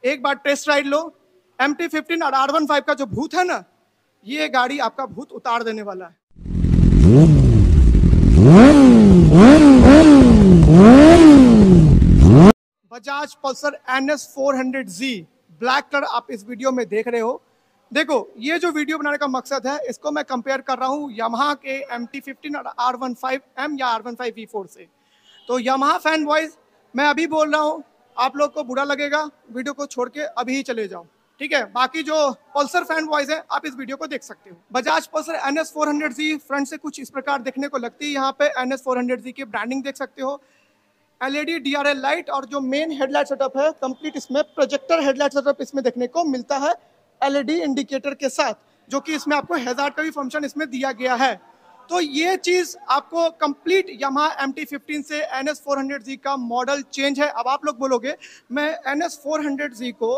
एक बार test ride लो। MT-15 और R15 का जो भूत है ना, ये गाड़ी आपका भूत उतार देने वाला है। Bajaj Pulsar NS 400Z black colour आप इस वीडियो में देख रहे हो। देखो, ये जो वीडियो बनाने का मकसद है, इसको मैं कंपेयर कर रहा हूँ यामाहा के MT-15 और R15M या R15 V4 से। तो यामाहा फैन बॉयज, मैं अभी बोल रहा हूँ, आप लोग को बुरा लगेगा, वीडियो को छोड़ के अभी ही चले जाओ, ठीक है। बाकी जो पल्सर फैन बॉयज हैं, आप इस वीडियो को देख सकते हो। Bajaj Pulsar NS 400Z front से कुछ इस प्रकार देखने को लगती है। यहाँ पे NS 400Z की ब्रांडिंग देख सकते हो। LED DRL लाइट और जो मेन हेडलाइट सेटअप है कंप्लीट, इसमें प्रोजेक्टर हेडलाइट सेटअप इसमें देखने को मिलता है LED इंडिकेटर के साथ, जो कि इसमें आपको हैजार्ड का भी फंक्शन इसमें दिया गया है। तो ये चीज आपको कंप्लीट यामाहा MT-15 से NS 400Z का मॉडल चेंज है। अब आप लोग बोलोगे मैं NS 400Z को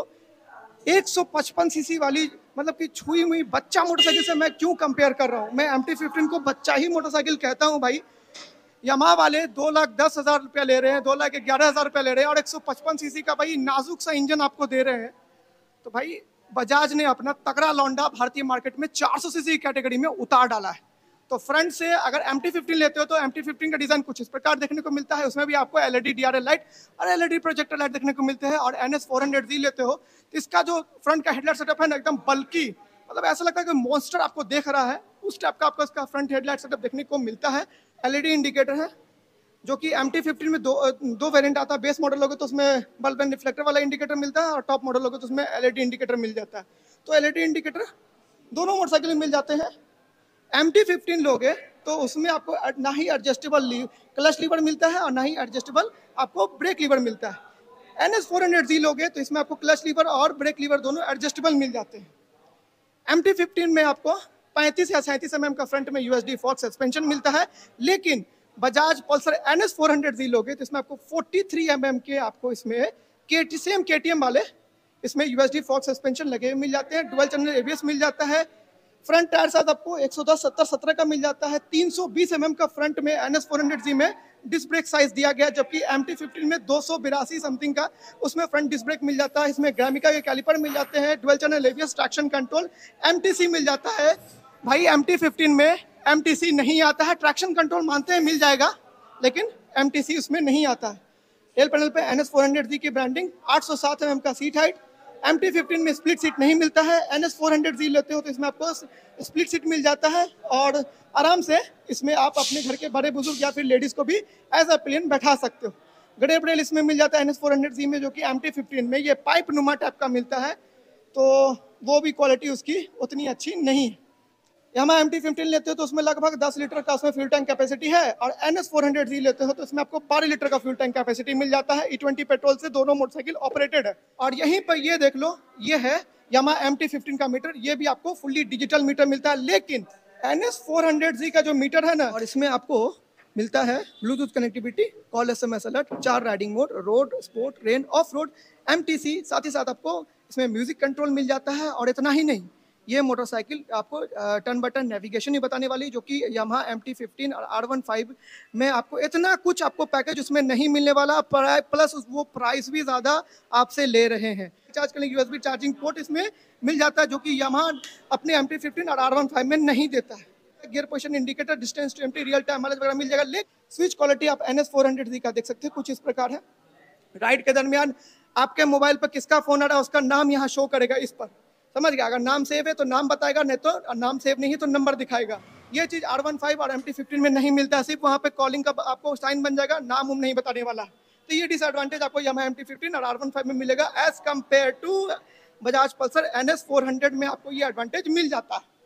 155 सीसी वाली मतलब कि छुई हुई बच्चा मोटरसाइकिल से मैं क्यों कंपेयर कर रहा हूँ। मैं MT-15 को बच्चा ही मोटरसाइकिल कहता हूँ भाई। यामाहा वाले 2,10,000 रुपया ले रहे हैं, 2,11,000 रुपया ले रहे हैं और 155 सीसी का भाई नाजुक सा इंजन आपको दे रहे हैं। तो भाई बजाज ने अपना तगड़ा लौंडा भारतीय मार्केट में 400 सीसी कैटेगरी में उतार डाला है। तो फ्रंट से अगर MT-15 लेते हो तो MT-15 का डिजाइन कुछ इस प्रकार देखने को मिलता है। उसमें भी आपको LED DRL लाइट और LED प्रोजेक्टर लाइट देखने को मिलते हैं। और NS 400Z लेते हो तो इसका जो फ्रंट का हेडलाइट सेटअप है ना, एकदम बल्की, मतलब ऐसा लगता है कि मॉन्स्टर आपको देख रहा है, उस टाइप का आपको इसका फ्रंट हेडलाइट सेटअप देखने को मिलता है। LED इंडिकेटर है, जो कि MT-15 में दो वेरिएंट आता है। बेस मॉडल लोगे तो उसमें बल्ब एंड रिफ्लेक्टर वाला इंडिकेटर मिलता है और टॉप मॉडल लोगे तो उसमें LED इंडिकेटर मिल जाता है। तो LED इंडिकेटर दोनों मोटरसाइकिल में मिल जाते हैं। MT-15 लोगे तो उसमें आपको ना ही एडजस्टेबल क्लच लीवर मिलता है और ना ही एडजस्टेबल आपको ब्रेक लीवर मिलता है। NS 400Z लोगे तो इसमें आपको क्लच लीवर और ब्रेक लीवर दोनों एडजस्टेबल मिल जाते हैं। MT-15 में आपको 35 या 37 mm का फ्रंट में USD फॉक्स सस्पेंशन मिलता है, लेकिन बजाज पल्सर NS 400Z लोगे तो इसमें आपको 43 mm के आपको इसमें सेम KTM वाले इसमें USD फॉक्स सस्पेंशन लगे मिल जाते हैं। डुअल चैनल ABS मिल जाता है। फ्रंट टायर साथ आपको 110/70/17 का मिल जाता है। 320 mm का फ्रंट में NS 400Z में डिस्क ब्रेक साइज दिया गया, जबकि MT-15 में 282 समथिंग का उसमें फ्रंट डिस्क ब्रेक मिल जाता है। इसमें ग्रामिका के कैलिपर मिल जाते हैं। Dual channel ABS, traction control, MTC मिल जाता है। भाई MT-15 में MTC नहीं आता है। ट्रैक्शन कंट्रोल मानते हैं मिल जाएगा, लेकिन MTC उसमें नहीं आता है। टेल पैनल पे NS 400Z की ब्रांडिंग, 807 mm का सीट हाइट। MT-15 में स्प्लिट सीट नहीं मिलता है। NS 400Z लेते हो तो इसमें आपको स्प्लिट सीट मिल जाता है और आराम से इसमें आप अपने घर के बड़े बुजुर्ग या फिर लेडीज को भी एज अ प्लेन बैठा सकते हो। गड़े ब्रेल इसमें मिल जाता है NS 400Z में, जो कि MT-15 में ये पाइप नुमा टाइप का मिलता है, तो वो भी क्वालिटी उसकी उतनी अच्छी नहीं है। यामाहा MT-15 लेते हो तो उसमें लगभग 10 लीटर का उसमें फ्यूल टैंक कैपेसिटी है और NS 400Z लेते हो तो इसमें आपको 12 लीटर का फ्यूल टैंक कैपेसिटी मिल जाता है। E20 पेट्रोल से दोनों मोटरसाइकिल ऑपरेटेड है। और यहीं पर ये देख लो, ये है यामाहा MT-15 का मीटर। ये भी आपको फुल्ली डिजिटल मीटर मिलता है, लेकिन NS 400Z का जो मीटर है ना, और इसमें आपको मिलता है Bluetooth connectivity, call SMS alert, 4 riding mode, road, sport, rain, off road, MTC, साथ ही साथ आपको इसमें म्यूजिक कंट्रोल मिल जाता है। और इतना ही नहीं, ये मोटरसाइकिल आपको टर्न बाय टर्न नेविगेशन ही बताने वाली, जो कि यामाहा MT-15 और R15 में आपको इतना कुछ आपको पैकेज उसमें नहीं मिलने वाला, प्लस वो प्राइस भी ज़्यादा आपसे ले रहे हैं। चार्ज करने की USB चार्जिंग पोर्ट इसमें मिल जाता है, जो कि यामाहा अपने MT-15 और R15 में नहीं देता है। Gear position indicator, distance to empty, real time mileage वगैरह मिल जाएगा। लेकिन स्विच क्वालिटी आप NS 400Z का देख सकते हैं, कुछ इस प्रकार है। राइड के दरमियान आपके मोबाइल पर किसका फोन आ रहा है उसका नाम यहाँ शो करेगा इस पर, समझ गया। अगर नाम सेव है तो नाम बताएगा, नहीं तो नाम सेव नहीं है तो नंबर दिखाएगा। ये चीज R15 और MT-15 में नहीं मिलता है। सिर्फ वहाँ पे कॉलिंग का आपको साइन बन जाएगा, नाम उम नहीं बताने वाला। तो ये डिसएडवांटेज आपको यामाहा MT-15 और R15 में मिलेगा as compare to Bajaj Pulsar NS 400 में आपको ये एडवांटेज मिल जाता है।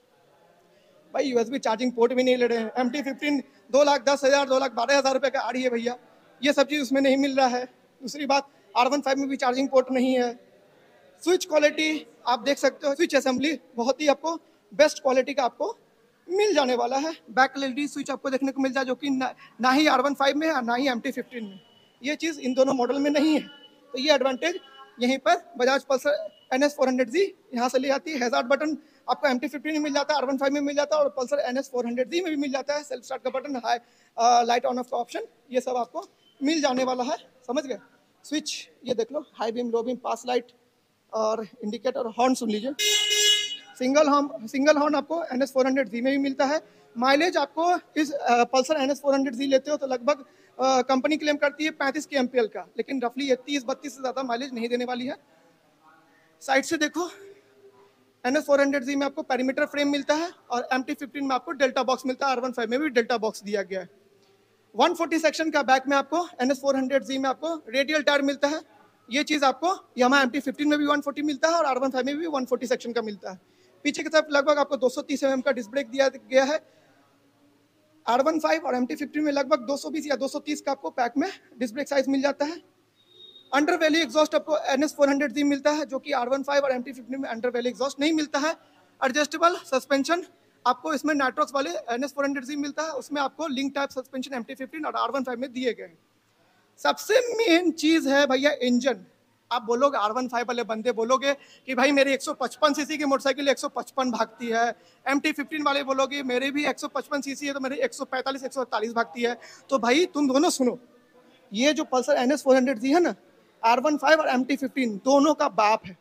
भाई USB चार्जिंग पोर्ट भी नहीं ले रहे हैं। MT-15 2,10,000 2,12,000 रुपये का आ रही है भैया, ये सब चीज़ उसमें नहीं मिल रहा है। दूसरी बात, R15 में भी चार्जिंग पोर्ट नहीं है। स्विच क्वालिटी आप देख सकते हो, स्विच असेंबली बहुत ही आपको बेस्ट क्वालिटी का आपको मिल जाने वाला है। बैक LED स्विच आपको देखने को मिल जाए, जो कि ना ही R15 में है ना ही MT-15 में। ये चीज़ इन दोनों मॉडल में नहीं है। तो ये एडवांटेज यहीं पर बजाज पल्सर NS 400Z यहाँ से ले आती है। हैजार्ड बटन आपको MT-15 में मिल जाता है, R15 में मिल जाता है और पल्सर NS 400Z में भी मिल जाता है। सेल्फ स्टार्ट का button, high light on off का ऑप्शन, ये सब आपको मिल जाने वाला है, समझ गए। स्विच ये देख लो, high beam, low beam, pass light, और इंडिकेटर हॉर्न सुन लीजिए, सिंगल हॉर्न आपको NS400Z में भी मिलता है। माइलेज आपको इस पल्सर NS400Z लेते हो तो लगभग कंपनी क्लेम करती है 35 के MPL का, लेकिन रफली ये 30-32 से ज़्यादा माइलेज नहीं देने वाली है। साइड से देखो, NS400Z में आपको पेरीमीटर फ्रेम मिलता है और MT-15 में आपको डेल्टा बॉक्स मिलता है। R15 में भी डेल्टा बॉक्स दिया गया है। 140 सेक्शन का बैक में आपको NS400Z में आपको रेडियल टायर मिलता है। ये चीज़ आपको यामाहा MT-15 में भी 140 मिलता है और R15 में भी 140 सेक्शन का मिलता है। पीछे की तरफ लगभग आपको 230 mm का डिस्क ब्रेक दिया गया है। R15 और MT-15 में लगभग 220 या 230 का आपको पैक में डिस्क ब्रेक साइज मिल जाता है। अंडर वैली एग्जॉस्ट आपको NS400Z मिलता है, जो कि R15 और MT-15 में अंडर वैली एग्जॉस्ट नहीं मिलता है। एडजस्टेबल सस्पेंशन आपको इसमें नाइट्रॉक्स वाले NS400Z मिलता है, उसमें आपको लिंक टाइप सस्पेंशन MT-15 और R15 में दिए गए हैं। सबसे मेन चीज है भैया इंजन। आप बोलोगे R15 वाले बंदे बोलोगे कि भाई मेरी 155 सीसी की मोटरसाइकिल 155 भागती है। MT-15 वाले बोलोगे मेरे भी 155 सीसी है तो मेरी 145-148 भागती है। तो भाई तुम दोनों सुनो, ये जो पल्सर NS400Z है ना, R15 और MT-15 दोनों का बाप है।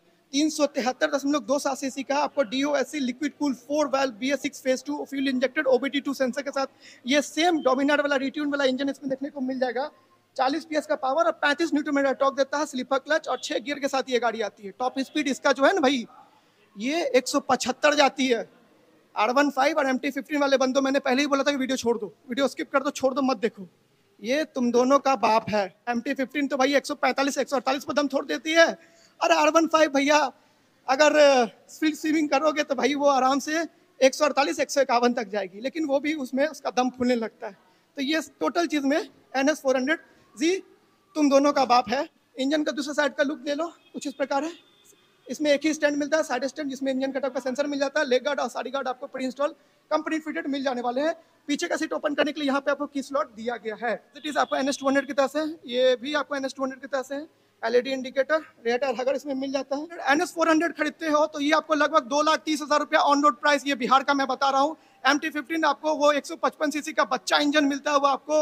373.27 सीसी का आपको DOSC liquid cool 4 valve BS6 phase 2 fuel injected OBD2 sensor के साथ ये सेम डोमिनार वाला रिट्यून वाला इंजन इसमें देखने को मिल जाएगा। 40 PS का पावर और 35 न्यूटन मीटर टॉर्क देता है। स्लीपर क्लच और 6 गियर के साथ ये गाड़ी आती है। टॉप स्पीड इसका जो है ना भाई, ये 175 जाती है। R15 और MT-15 वाले बंदों, मैंने पहले ही बोला था कि वीडियो छोड़ दो, वीडियो स्किप कर दो, छोड़ दो, मत देखो। ये तुम दोनों का बाप है। MT-15 तो भाई 145-148 पर दम छोड़ देती है। अरे R15 भैया अगर स्पीड स्विमिंग करोगे तो भाई वो आराम से 148-151 तक जाएगी, लेकिन वो भी उसमें उसका दम फूलने लगता है। तो ये टोटल चीज में NS400Z तुम दोनों का बाप है। इंजन का दूसरा साइड का लुक ले लो, कुछ इस प्रकार है। इसमें एक ही स्टैंड मिलता है, साइड स्टैंड, जिसमें इंजन कटअप का सेंसर मिल जाता है। लेग गार्ड और साइड गार्ड आपको प्री इंस्टॉल कंपनी फिटेड मिल जाने वाले हैं। पीछे का सीट ओपन करने के लिए यहाँ पे आपको की स्लॉट दिया गया है। इट इज आपको NS200 की तरह से, ये भी आपको NS200 की तरह से LED indicator, rear tyre hugger इसमें मिल जाता है। NS400 खरीदते हो तो ये आपको लगभग 2,30,000 रुपया ऑन रोड प्राइस, ये बिहार का मैं बता रहा हूँ। MT-15 आपको वो 155 सीसी का बच्चा इंजन मिलता है, वो आपको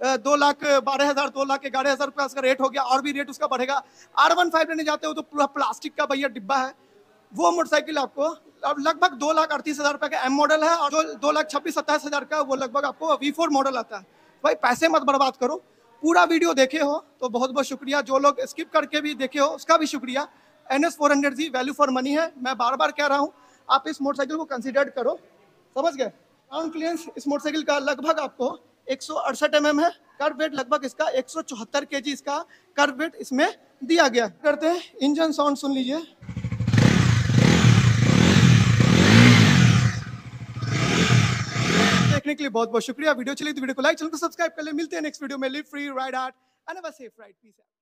2,12,000 2,11,000 रुपया उसका रेट हो गया, और भी रेट उसका बढ़ेगा। R15 लेने जाते हो तो पूरा प्लास्टिक का भैया डिब्बा है। वो मोटरसाइकिल आपको अब लगभग 2,38,000 रुपए का M मॉडल है, और जो 2,26,27,000 का वो लगभग आपको V4 मॉडल आता है। भाई पैसे मत बर्बाद करो, पूरा वीडियो देखे हो तो बहुत बहुत शुक्रिया। जो लोग स्किप करके भी देखे हो उसका भी शुक्रिया। NS400Z वैल्यू फॉर मनी है, मैं बार बार कह रहा हूँ, आप इस मोटरसाइकिल को कंसिडर करो, समझ गए। ग्राउंड क्लियरेंस इस मोटरसाइकिल का लगभग आपको 168 mm है। कर्व वेट लगभग इसका 174 kg इसका कर्व वेट इसमें दिया गया। करते हैं इंजन साउंड सुन लीजिए। देखने के लिए बहुत बहुत शुक्रिया। वीडियो चली तो वीडियो को लाइक, चैनल को सब्सक्राइब कर ले। मिलते हैं नेक्स्ट वीडियो में। Live free, ride hard and have a safe ride. Peace out.